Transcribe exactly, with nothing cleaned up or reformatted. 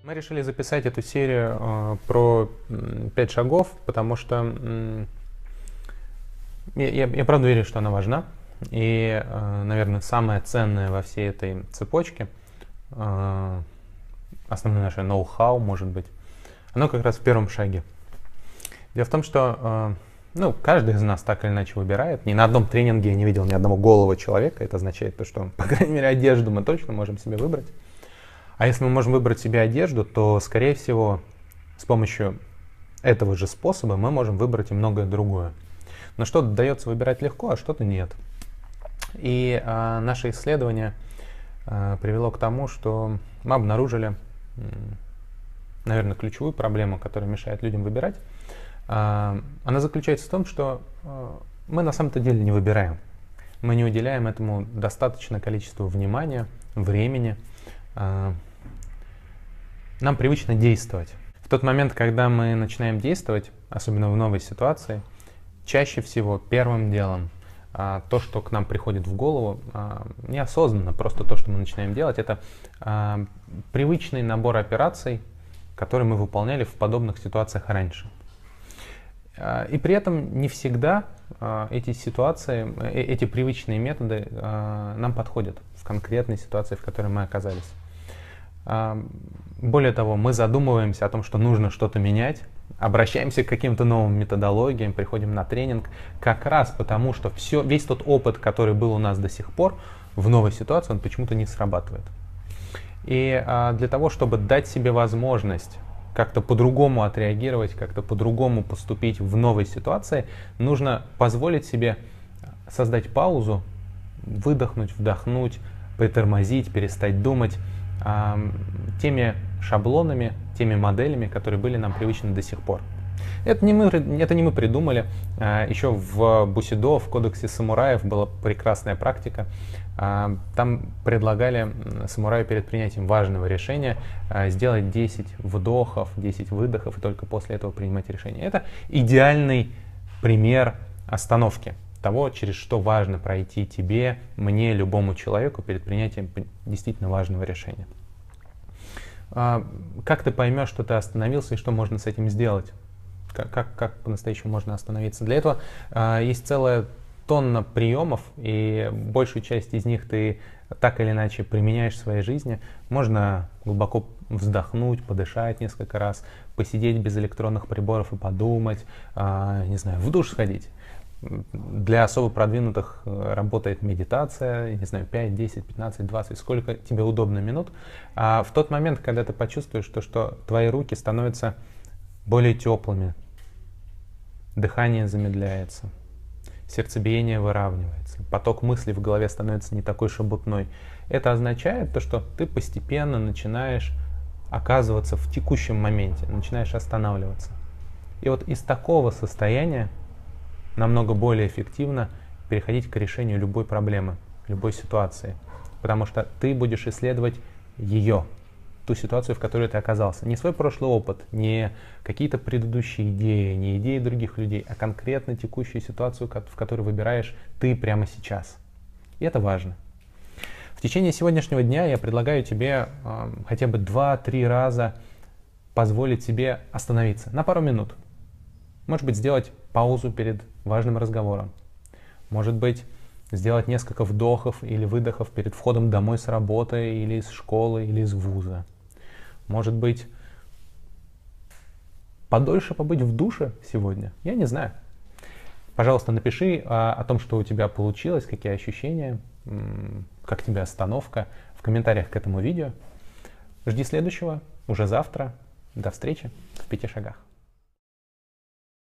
Мы решили записать эту серию э, про пять шагов, потому что э, я, я, я правда верю, что она важна. И, э, наверное, самое ценное во всей этой цепочке, э, основное наше ноу-хау, может быть, оно как раз в первом шаге. Дело в том, что э, ну, каждый из нас так или иначе выбирает. Ни на одном тренинге я не видел ни одного голого человека. Это означает, то, что, по крайней мере, одежду мы точно можем себе выбрать. А если мы можем выбрать себе одежду, то, скорее всего, с помощью этого же способа мы можем выбрать и многое другое. Но что-то дается выбирать легко, а что-то нет. И а, наше исследование а, привело к тому, что мы обнаружили, наверное, ключевую проблему, которая мешает людям выбирать. А, она заключается в том, что а, мы на самом-то деле не выбираем. Мы не уделяем этому достаточное количество внимания, времени. А, нам привычно действовать. В тот момент, когда мы начинаем действовать, особенно в новой ситуации, чаще всего первым делом а, то, что к нам приходит в голову, а, неосознанно, просто то, что мы начинаем делать, это а, привычный набор операций, которые мы выполняли в подобных ситуациях раньше. А, и при этом не всегда а, эти ситуации, э, эти привычные методы а, нам подходят в конкретной ситуации, в которой мы оказались. Более того, мы задумываемся о том, что нужно что-то менять, обращаемся к каким-то новым методологиям, приходим на тренинг, как раз потому, что все, весь тот опыт, который был у нас до сих пор, в новой ситуации он почему-то не срабатывает. И а, для того, чтобы дать себе возможность как-то по-другому отреагировать, как-то по-другому поступить в новой ситуации, нужно позволить себе создать паузу, выдохнуть, вдохнуть, притормозить, перестать думать теми шаблонами, теми моделями, которые были нам привычны до сих пор. Это не мы, это не мы придумали. Еще в Бусидо, в кодексе самураев была прекрасная практика. Там предлагали самураю перед принятием важного решения сделать десять вдохов, десять выдохов и только после этого принимать решение. Это идеальный пример остановки того, через что важно пройти тебе, мне, любому человеку перед принятием действительно важного решения. Как ты поймешь, что ты остановился и что можно с этим сделать? Как, как, как по-настоящему можно остановиться? Для этого есть целая тонна приемов, и большую часть из них ты так или иначе применяешь в своей жизни. Можно глубоко вздохнуть, подышать несколько раз, посидеть без электронных приборов и подумать, не знаю, в душ сходить. Для особо продвинутых работает медитация, не знаю, пять, десять, пятнадцать, двадцать, сколько тебе удобно минут. А в тот момент, когда ты почувствуешь, то, что твои руки становятся более теплыми, дыхание замедляется, сердцебиение выравнивается, поток мыслей в голове становится не такой шебутной, это означает то, что ты постепенно начинаешь оказываться в текущем моменте, начинаешь останавливаться. И вот из такого состояния намного более эффективно переходить к решению любой проблемы, любой ситуации. Потому что ты будешь исследовать ее, ту ситуацию, в которой ты оказался. Не свой прошлый опыт, не какие-то предыдущие идеи, не идеи других людей, а конкретно текущую ситуацию, в которой выбираешь ты прямо сейчас. И это важно. В течение сегодняшнего дня я предлагаю тебе э, хотя бы два-три раза позволить себе остановиться на пару минут. Может быть, сделать паузу перед важным разговором. Может быть, сделать несколько вдохов или выдохов перед входом домой с работы, или из школы, или из вуза. Может быть, подольше побыть в душе сегодня. Я не знаю. Пожалуйста, напиши о, о том, что у тебя получилось, какие ощущения, как тебе остановка в комментариях к этому видео. Жди следующего, уже завтра. До встречи в пяти шагах.